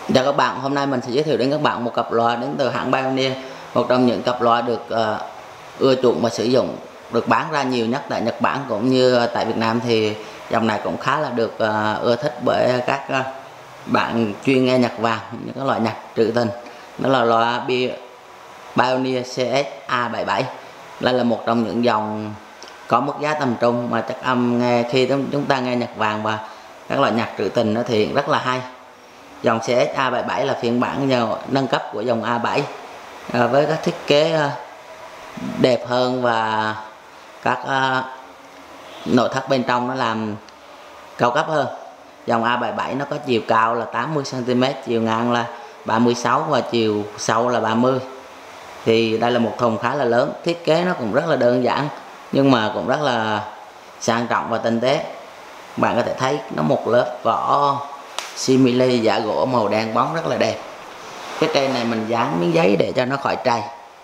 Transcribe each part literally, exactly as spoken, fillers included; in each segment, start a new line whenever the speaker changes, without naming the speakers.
Chào các bạn, hôm nay mình sẽ giới thiệu đến các bạn một cặp loa đến từ hãng Pioneer, một trong những cặp loa được uh, ưa chuộng và sử dụng, được bán ra nhiều nhất tại Nhật Bản cũng như tại Việt Nam. Thì dòng này cũng khá là được uh, ưa thích bởi các uh, bạn chuyên nghe nhạc vàng, những cái loại nhạc trữ tình. Đó là loa Pioneer xê ét A bảy bảy. Đây là một trong những dòng có mức giá tầm trung mà chất âm nghe khi chúng ta nghe nhạc vàng và các loại nhạc trữ tình nó thì rất là hay. Dòng xê ét A bảy bảy là phiên bản nâng cấp của dòng A bảy à, với các thiết kế đẹp hơn và các uh, nội thất bên trong nó làm cao cấp hơn. Dòng A bảy bảy nó có chiều cao là tám mươi xăng ti mét, chiều ngang là ba mươi sáu và chiều sâu là ba mươi. Thì đây là một thùng khá là lớn, thiết kế nó cũng rất là đơn giản nhưng mà cũng rất là sang trọng và tinh tế. Bạn có thể thấy nó một lớp vỏ simile giả gỗ màu đen bóng rất là đẹp. Cái trên này mình dán miếng giấy để cho nó khỏi trầy.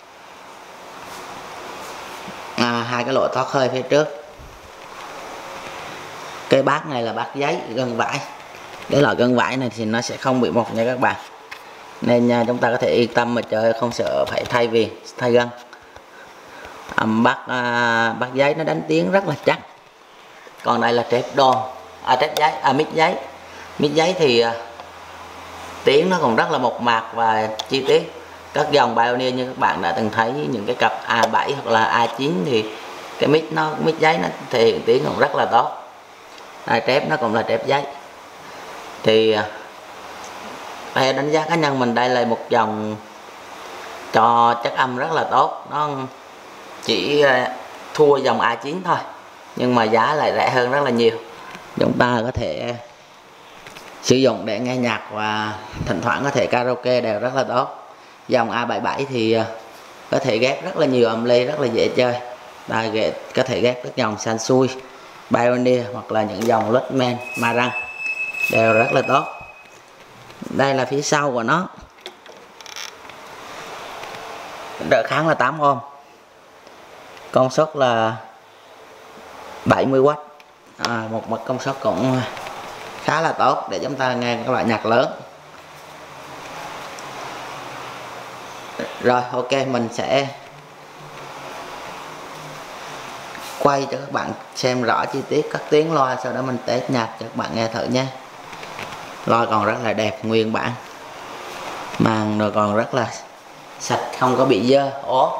À, hai cái lỗ thoát hơi phía trước. Cái bát này là bát giấy gân vải. Cái loại gân vải này thì nó sẽ không bị mục nha các bạn, nên nha, chúng ta có thể yên tâm mà chơi, không sợ phải thay viền thay gân. À, bát à, bát giấy nó đánh tiếng rất là chắc. Còn đây là trép đòn, à trép giấy, à mít giấy. Mít giấy thì uh, tiếng nó còn rất là mộc mạc và chi tiết. Các dòng Pioneer như các bạn đã từng thấy những cái cặp A bảy hoặc là A chín thì cái mít nó mít giấy nó thể hiện tiếng còn rất là tốt. Đây, trép nó cũng là trép giấy. Thì uh, theo đánh giá cá nhân mình, đây là một dòng cho chất âm rất là tốt. Nó chỉ uh, thua dòng A chín thôi nhưng mà giá lại rẻ hơn rất là nhiều. Chúng ta có thể sử dụng để nghe nhạc và thỉnh thoảng có thể karaoke đều rất là tốt. Dòng A bảy bảy thì có thể ghép rất là nhiều âm ly, rất là dễ chơi. Đây, có thể ghép các dòng Sansui, Pioneer hoặc là những dòng Ludman, Marantz đều rất là tốt. Đây là phía sau của nó, đỡ kháng là tám ohm, công suất là bảy mươi oát, à, một bậc công suất cũng khá là tốt để chúng ta nghe các loại nhạc lớn. Rồi, ok, mình sẽ quay cho các bạn xem rõ chi tiết các tiếng loa, sau đó mình test nhạc cho các bạn nghe thử nhé. Loa còn rất là đẹp, nguyên bản, màn rồi còn rất là sạch, không có bị dơ ố.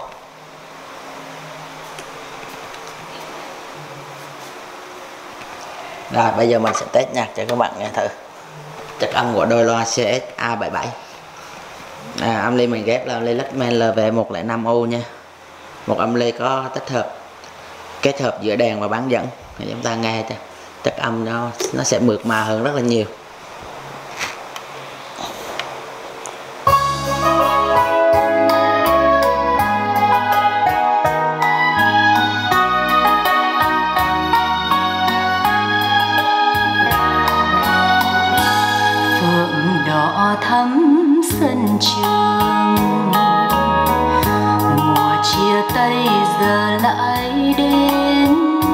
Rồi bây giờ mình sẽ test nhạc cho các bạn nghe thử chất âm của đôi loa xê ét A bảy bảy. À, âm ly mình ghép là âm ly Ludman L V một không năm U nha. Một âm ly có tích hợp kết hợp giữa đèn và bán dẫn để chúng ta nghe cho chất âm nó nó sẽ mượt mà hơn rất là nhiều.
Thắm sân trường, mùa chia tay giờ lại đến,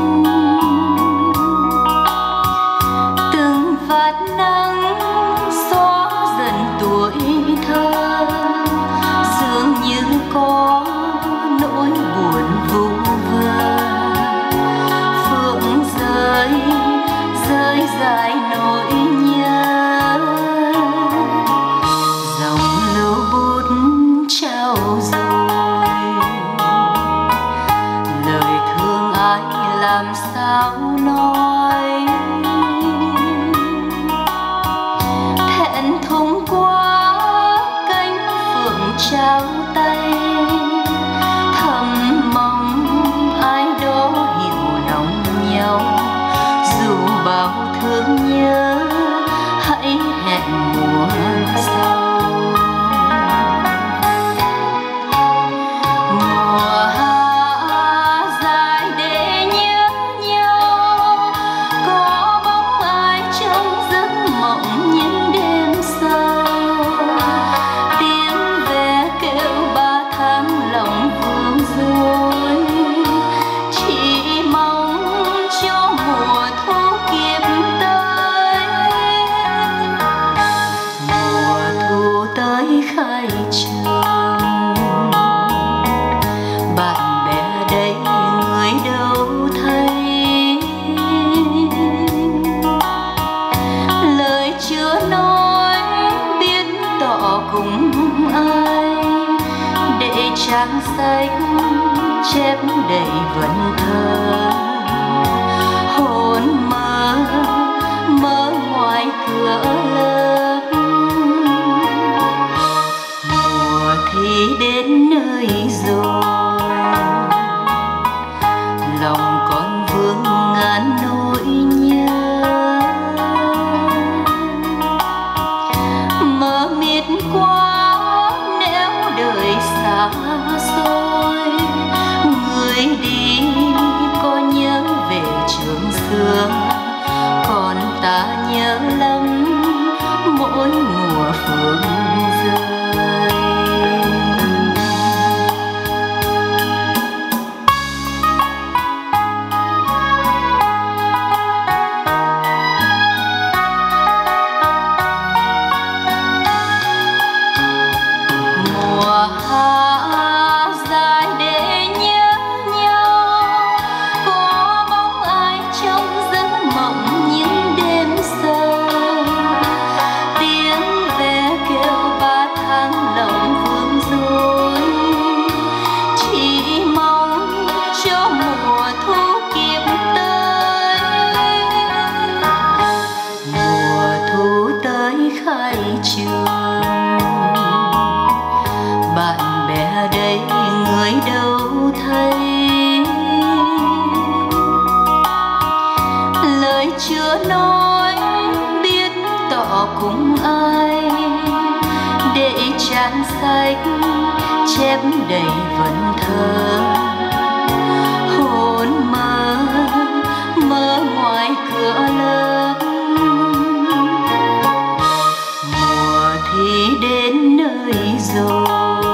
từng vạt nắng xóa dần tuổi thơ, dường như có nỗi buồn vu vơ. Phượng rơi rơi dài nỗi nhớ, trao rồi lời thương ai làm sao nói, thẹn thùng quá cánh phượng trao tay, thầm mong ai đó hiểu lòng nhau, dù bao thương nhớ hãy hẹn mùa sau. Mùa chưa nói biết tỏ cùng ai, để trang sách chép đầy vần thơ. Hồn mơ mơ ngoài cửa lớp, mùa thì đến nơi rồi, lòng con vương ngàn nỗi nhớ. Mơ mịt quá nẻo đời xa xôi, người đi có nhớ về trường xưa, còn ta nhớ lắm mỗi mùa phương rơi. Mùa hạ dài để nhớ nhau, có bóng ai trong giấc mộng những đêm sâu. Tiếng ve kêu ba tháng lòng vương dối, chỉ mong cho mùa thu kịp tới. Mùa thu tới khai trường, bạn bè đây người đâu thấy. Lời chưa nói biết tỏ cùng ai, để trang sách chép đầy vần thơ. Hồn mơ mơ ngoài cửa lớp, mùa thì đến nơi rồi,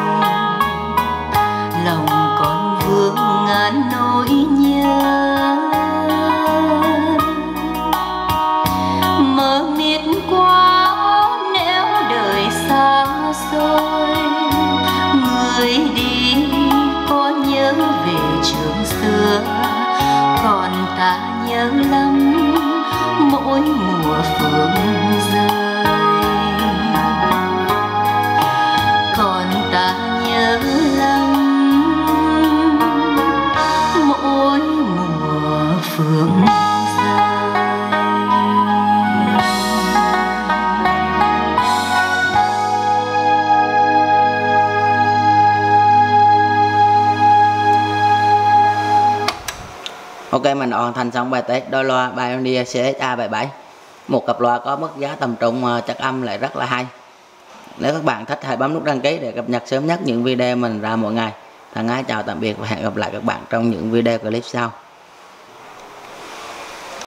lòng con vương ngàn nỗi nhớ. Mơ mịt quá nẻo đời xa xôi, người đi có nhớ về trường xưa, còn ta nhớ lắm mỗi mùa phương rơi. Còn ta nhớ lắm mỗi mùa phương rơi.
Ok, mình hoàn thành xong bài test đôi loa Pioneer xê ét a bảy bảy. Một cặp loa có mức giá tầm trung, chất âm lại rất là hay. Nếu các bạn thích hãy bấm nút đăng ký để cập nhật sớm nhất những video mình ra mỗi ngày. Thân ái chào tạm biệt và hẹn gặp lại các bạn trong những video clip sau.